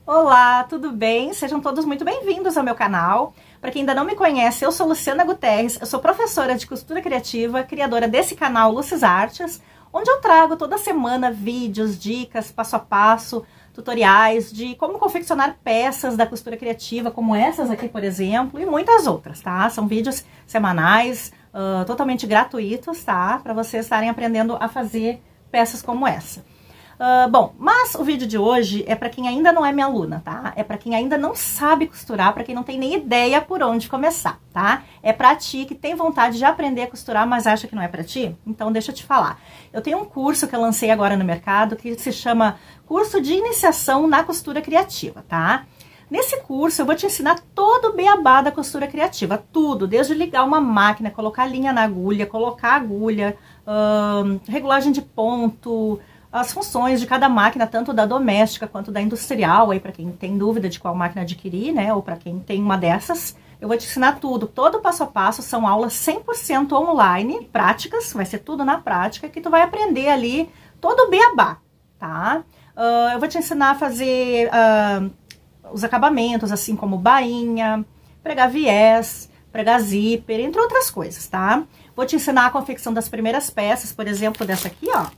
Olá, tudo bem? Sejam todos muito bem-vindos ao meu canal. Para quem ainda não me conhece, eu sou Luciana Guterres, eu sou professora de costura criativa, criadora desse canal Lucis Artes, onde eu trago toda semana vídeos, dicas, passo a passo, tutoriais de como confeccionar peças da costura criativa, como essas aqui, por exemplo, e muitas outras, tá? São vídeos semanais, totalmente gratuitos, tá? Para vocês estarem aprendendo a fazer peças como essa. Bom, mas o vídeo de hoje é para quem ainda não é minha aluna, tá? É para quem ainda não sabe costurar, para quem não tem nem ideia por onde começar, tá? É para ti que tem vontade de aprender a costurar, mas acha que não é para ti? Então deixa eu te falar. Eu tenho um curso que eu lancei agora no mercado que se chama Curso de Iniciação na Costura Criativa, tá? Nesse curso eu vou te ensinar todo o beabá da costura criativa, tudo, desde ligar uma máquina, colocar linha na agulha, colocar agulha, regulagem de ponto, as funções de cada máquina, tanto da doméstica quanto da industrial, aí para quem tem dúvida de qual máquina adquirir, né, ou para quem tem uma dessas, eu vou te ensinar tudo, todo o passo a passo, são aulas 100% online, práticas, vai ser tudo na prática, que tu vai aprender ali todo o beabá, tá? Eu vou te ensinar a fazer os acabamentos, assim como bainha, pregar viés, pregar zíper, entre outras coisas, tá? Vou te ensinar a confecção das primeiras peças, por exemplo, dessa aqui, ó.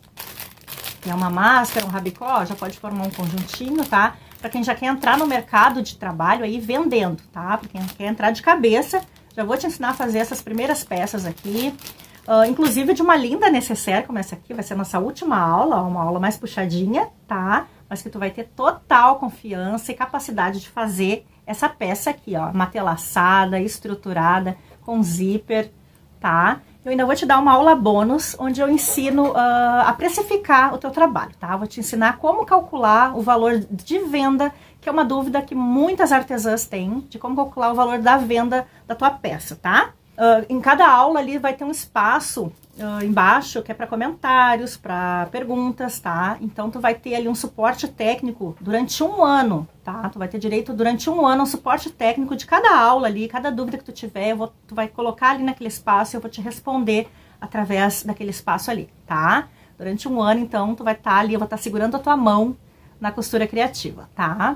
É uma máscara, um rabicó, já pode formar um conjuntinho, tá? Pra quem já quer entrar no mercado de trabalho aí vendendo, tá? Pra quem quer entrar de cabeça, já vou te ensinar a fazer essas primeiras peças aqui. Inclusive de uma linda necessaire, como essa aqui, vai ser a nossa última aula, ó, uma aula mais puxadinha, tá? Mas que tu vai ter total confiança e capacidade de fazer essa peça aqui, ó, matelaçada, estruturada, com zíper, tá? Eu ainda vou te dar uma aula bônus, onde eu ensino a precificar o teu trabalho, tá? Vou te ensinar como calcular o valor de venda, que é uma dúvida que muitas artesãs têm, de como calcular o valor da venda da tua peça, tá? Em cada aula ali vai ter um espaço embaixo, que é para comentários, para perguntas, tá? Então, tu vai ter ali um suporte técnico durante um ano, tá? Tu vai ter direito durante um ano um suporte técnico de cada aula ali, cada dúvida que tu tiver, tu vai colocar ali naquele espaço e eu vou te responder através daquele espaço ali, tá? Durante um ano, então, tu vai estar ali, eu vou estar segurando a tua mão na costura criativa, tá?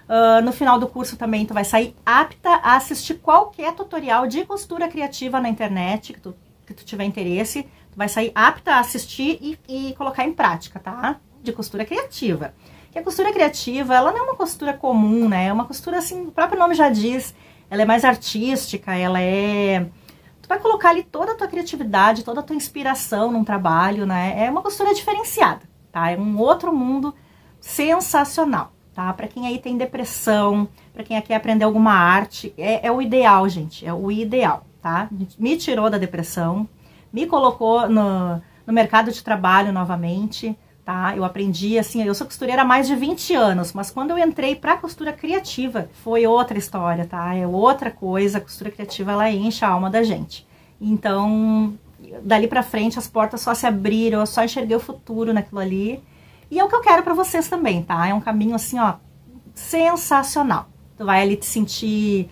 No final do curso também tu vai sair apta a assistir qualquer tutorial de costura criativa na internet que tu tiver interesse, tu vai sair apta a assistir e colocar em prática, tá? De costura criativa. E a costura criativa, ela não é uma costura comum, né? É uma costura, assim, o próprio nome já diz, ela é mais artística, ela é... Tu vai colocar ali toda a tua criatividade, toda a tua inspiração num trabalho, né? É uma costura diferenciada, tá? É um outro mundo sensacional, tá? Pra quem aí tem depressão, pra quem quer aprender alguma arte, é o ideal, gente, é o ideal. Tá? Me tirou da depressão, me colocou no mercado de trabalho novamente, tá? Eu aprendi, assim, eu sou costureira há mais de 20 anos, mas quando eu entrei pra costura criativa, foi outra história, tá? É outra coisa, a costura criativa, ela enche a alma da gente. Então, dali pra frente, as portas só se abriram, eu só enxerguei o futuro naquilo ali, e é o que eu quero pra vocês também, tá? É um caminho, assim, ó, sensacional. Tu vai ali te sentir...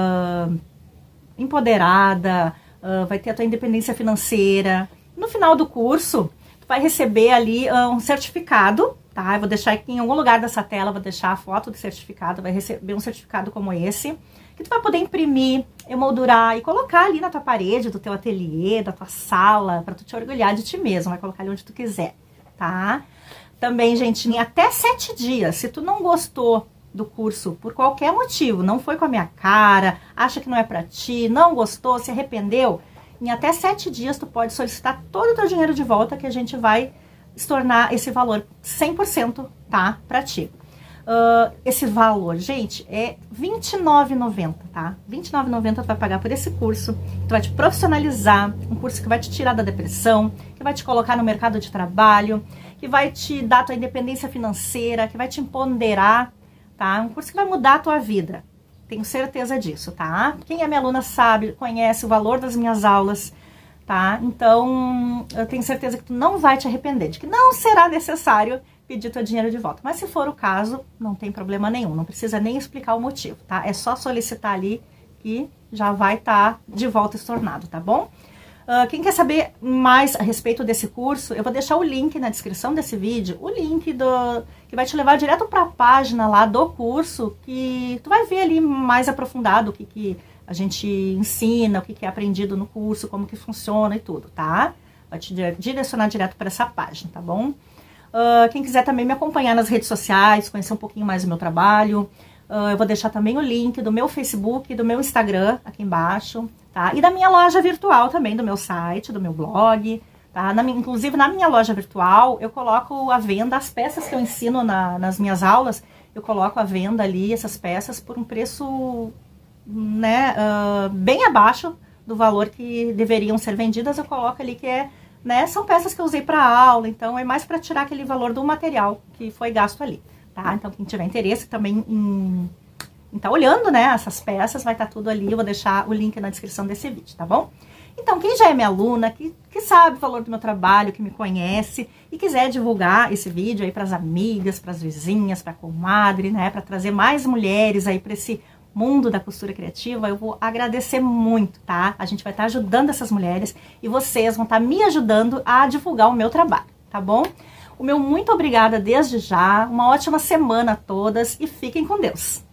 empoderada, vai ter a tua independência financeira. No final do curso, tu vai receber ali um certificado, tá? Eu vou deixar aqui em algum lugar dessa tela, vou deixar a foto do certificado, vai receber um certificado como esse, que tu vai poder imprimir, emoldurar e colocar ali na tua parede do teu ateliê, da tua sala, pra tu te orgulhar de ti mesmo, vai colocar ali onde tu quiser, tá? Também, gente, em até 7 dias, se tu não gostou do curso, por qualquer motivo, não foi com a minha cara, acha que não é pra ti, não gostou, se arrependeu, em até 7 dias tu pode solicitar todo o teu dinheiro de volta, que a gente vai estornar esse valor 100%, tá, pra ti. Esse valor, gente, é R$29,90, tá? R$29,90 tu vai pagar por esse curso, tu vai te profissionalizar, um curso que vai te tirar da depressão, que vai te colocar no mercado de trabalho, que vai te dar tua independência financeira, que vai te empoderar, tá? Um curso que vai mudar a tua vida, tenho certeza disso, tá? Quem é minha aluna sabe, conhece o valor das minhas aulas, tá? Então, eu tenho certeza que tu não vai te arrepender, de que não será necessário pedir teu dinheiro de volta. Mas se for o caso, não tem problema nenhum, não precisa nem explicar o motivo, tá? É só solicitar ali que já vai estar de volta estornado, tá bom? Quem quer saber mais a respeito desse curso, eu vou deixar o link na descrição desse vídeo, o link que vai te levar direto para a página lá do curso, que tu vai ver ali mais aprofundado o que a gente ensina, o que é aprendido no curso, como que funciona e tudo, tá? Vai te direcionar direto para essa página, tá bom? Quem quiser também me acompanhar nas redes sociais, conhecer um pouquinho mais do meu trabalho, eu vou deixar também o link do meu Facebook, do meu Instagram aqui embaixo, tá? E da minha loja virtual também, do meu site, do meu blog, tá? Inclusive na minha loja virtual eu coloco à venda as peças que eu ensino nas minhas aulas, eu coloco à venda ali essas peças por um preço, né, bem abaixo do valor que deveriam ser vendidas. Eu coloco ali que né, são peças que eu usei para aula, então é mais para tirar aquele valor do material que foi gasto ali, tá? Então quem tiver interesse também em tá olhando, né, essas peças, vai estar tudo ali, eu vou deixar o link na descrição desse vídeo, tá bom? Então, quem já é minha aluna, que sabe o valor do meu trabalho, que me conhece e quiser divulgar esse vídeo aí para as amigas, para as vizinhas, para a comadre, né, para trazer mais mulheres aí para esse mundo da costura criativa, eu vou agradecer muito, tá? A gente vai estar ajudando essas mulheres e vocês vão estar me ajudando a divulgar o meu trabalho, tá bom? O meu muito obrigada desde já, uma ótima semana a todas e fiquem com Deus!